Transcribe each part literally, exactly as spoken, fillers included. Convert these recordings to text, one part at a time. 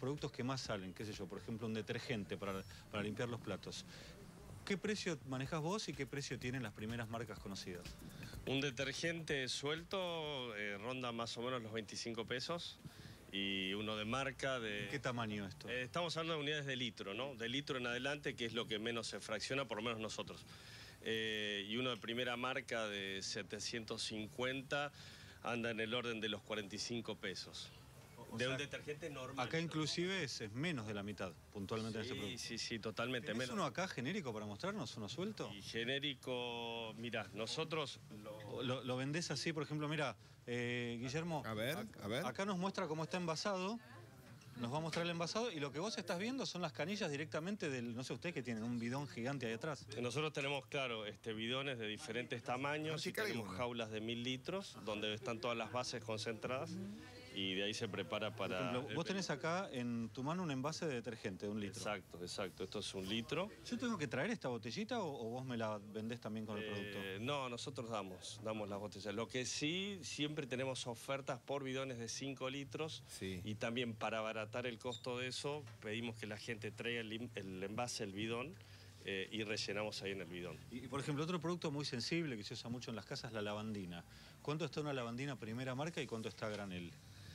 productos que más salen, qué sé yo, por ejemplo, un detergente para, para limpiar los platos. ¿Qué precio manejas vos y qué precio tienen las primeras marcas conocidas? Un detergente suelto eh, ronda más o menos los veinticinco pesos. Y uno de marca de... ¿Qué tamaño esto? Eh, estamos hablando de unidades de litro, ¿no? De litro en adelante, que es lo que menos se fracciona, por lo menos nosotros. Eh, y uno de primera marca de setecientos cincuenta anda en el orden de los cuarenta y cinco pesos. O de sea, un detergente normal. Acá inclusive es, es menos de la mitad, puntualmente, sí, en este producto. Sí, sí, totalmente ¿Tenés menos. uno acá genérico para mostrarnos, uno suelto? Y genérico, mira, nosotros lo... Lo, lo vendés así, por ejemplo, mira, eh, Guillermo. A ver, a ver. Acá nos muestra cómo está envasado. Nos va a mostrar el envasado y lo que vos estás viendo son las canillas directamente del, no sé ustedes que tienen un bidón gigante ahí atrás. Nosotros tenemos, claro, este, bidones de diferentes tamaños y tenemos alguno. jaulas de mil litros donde están todas las bases concentradas y de ahí se prepara para... Por ejemplo, vos tenés acá en tu mano un envase de detergente de un litro. Exacto, exacto. Esto es un litro. ¿Yo tengo que traer esta botellita o, o vos me la vendés también con el Eh, producto? no, nosotros damos, damos las botellas. Lo que sí, siempre tenemos ofertas por bidones de cinco litros Sí. y también para abaratar el costo de eso, pedimos que la gente traiga el, el envase, el bidón, eh, y rellenamos ahí en el bidón. Y, por ejemplo, otro producto muy sensible que se usa mucho en las casas es la lavandina. ¿Cuánto está una lavandina primera marca y cuánto está a granel?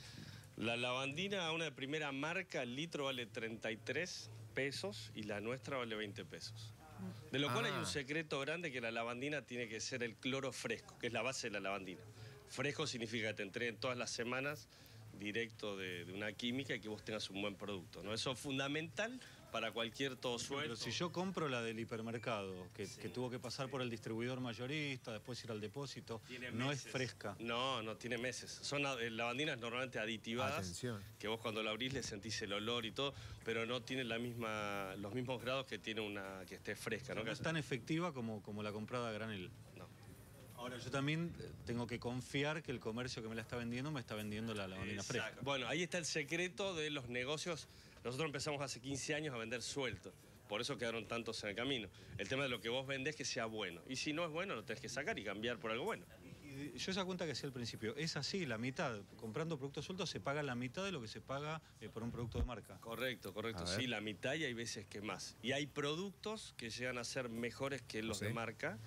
La lavandina, una de primera marca, el litro vale treinta y tres pesos y la nuestra vale veinte pesos. De lo cual Ah. hay un secreto grande, que la lavandina tiene que ser el cloro fresco, que es la base de la lavandina. Fresco significa que te entreguen todas las semanas directo de, de una química y que vos tengas un buen producto, ¿no? Eso es fundamental para cualquier todo suelto. Pero si yo compro la del hipermercado, que, Sí. que tuvo que pasar por el distribuidor mayorista, después ir al depósito, Tiene no meses. es fresca. No, no tiene meses. Son eh, lavandinas normalmente aditivadas. Atención. Que vos cuando la abrís le sentís el olor y todo, pero no tiene la misma, los mismos grados que tiene una que esté fresca, ¿no? No es tan efectiva como, como la comprada a granel. No. Ahora, yo también eh, tengo que confiar que el comercio que me la está vendiendo me está vendiendo la lavandina Exacto. fresca. Bueno, ahí está el secreto de los negocios. Nosotros empezamos hace quince años a vender suelto. Por eso quedaron tantos en el camino. El tema de lo que vos vendés que sea bueno. Y si no es bueno, lo tenés que sacar y cambiar por algo bueno. Y yo esa cuenta que hacía al principio, es así, la mitad. Comprando productos sueltos se paga la mitad de lo que se paga eh, por un producto de marca. Correcto, correcto. A ver. Sí, la mitad y hay veces que más. Y hay productos que llegan a ser mejores que los Sí. de marca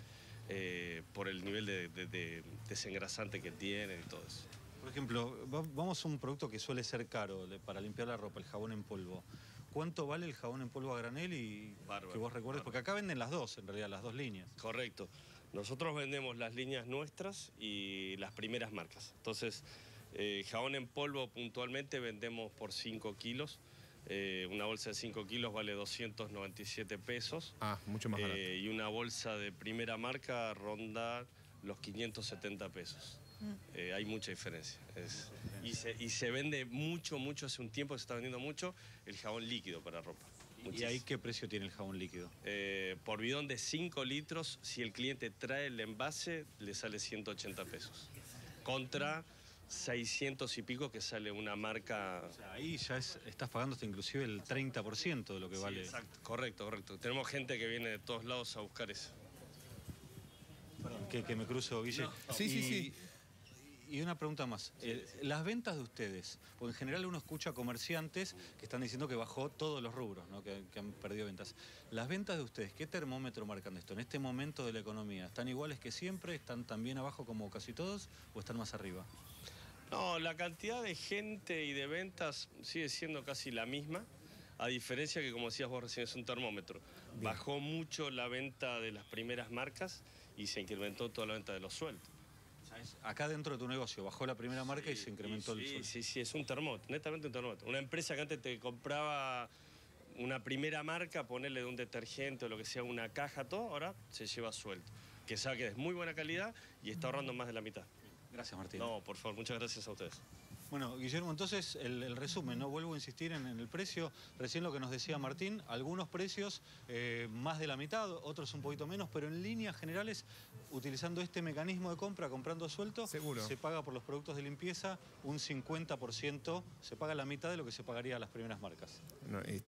eh, por el nivel de, de- de desengrasante que tienen y todo eso. Por ejemplo, va- vamos a un producto que suele ser caro de- para limpiar la ropa, el jabón en polvo. ¿Cuánto vale el jabón en polvo a granel y Bárbaro, que vos recuerdes? bárbaro. Porque acá venden las dos, en realidad, las dos líneas. Correcto. Nosotros vendemos las líneas nuestras y las primeras marcas. Entonces, eh, jabón en polvo puntualmente vendemos por cinco kilos. Eh, una bolsa de cinco kilos vale doscientos noventa y siete pesos. Ah, mucho más barato. Eh, y una bolsa de primera marca ronda los quinientos setenta pesos. Eh, hay mucha diferencia. Es- y, se, y se vende mucho, mucho, hace un tiempo se está vendiendo mucho el jabón líquido para ropa. ¿Y Muchísimo. ahí qué precio tiene el jabón líquido? Eh, por bidón de cinco litros, si el cliente trae el envase, le sale ciento ochenta pesos. Contra seiscientos y pico que sale una marca... O sea, ahí ya es- estás pagando hasta inclusive el treinta por ciento de lo que Sí, vale. exacto, correcto, correcto. Tenemos gente que viene de todos lados a buscar eso. Perdón, que, que me cruzo, Guille. No. Sí, sí, Y- sí. Y una pregunta más. Eh, las ventas de ustedes, porque en general uno escucha comerciantes que están diciendo que bajó todos los rubros, ¿no? que, que han perdido ventas. Las ventas de ustedes, ¿qué termómetro marcan esto? En este momento de la economía, ¿están iguales que siempre? ¿Están tan bien abajo como casi todos o están más arriba? No, la cantidad de gente y de ventas sigue siendo casi la misma, a diferencia que, como decías vos recién, es un termómetro. Bajó mucho la venta de las primeras marcas y se incrementó toda la venta de los sueltos. Acá dentro de tu negocio bajó la primera marca y se incrementó sí, el sueldo. Sí, sí, es un termómetro, netamente un termómetro. Una empresa que antes te compraba una primera marca, ponerle de un detergente o lo que sea, una caja, todo, ahora se lleva suelto. Que sabe que es muy buena calidad y está ahorrando más de la mitad. Gracias, Martín. No, por favor, muchas gracias a ustedes. Bueno, Guillermo, entonces el, el resumen, no vuelvo a insistir en, en el precio. Recién lo que nos decía Martín, algunos precios eh, más de la mitad, otros un poquito menos, pero en líneas generales, utilizando este mecanismo de compra, comprando suelto, Seguro. se paga por los productos de limpieza un cincuenta por ciento, se paga la mitad de lo que se pagaría a las primeras marcas. No, y-